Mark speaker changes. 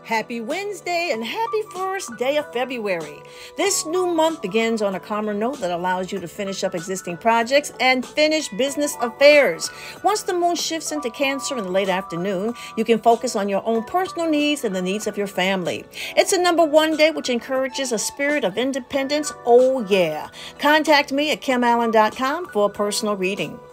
Speaker 1: Happy Wednesday and happy first day of February. This new month begins on a calmer note that allows you to finish up existing projects and finish business affairs. Once the moon shifts into Cancer in the late afternoon, you can focus on your own personal needs and the needs of your family. It's a number 1 day which encourages a spirit of independence. Oh yeah. Contact me at kimallen.com for a personal reading.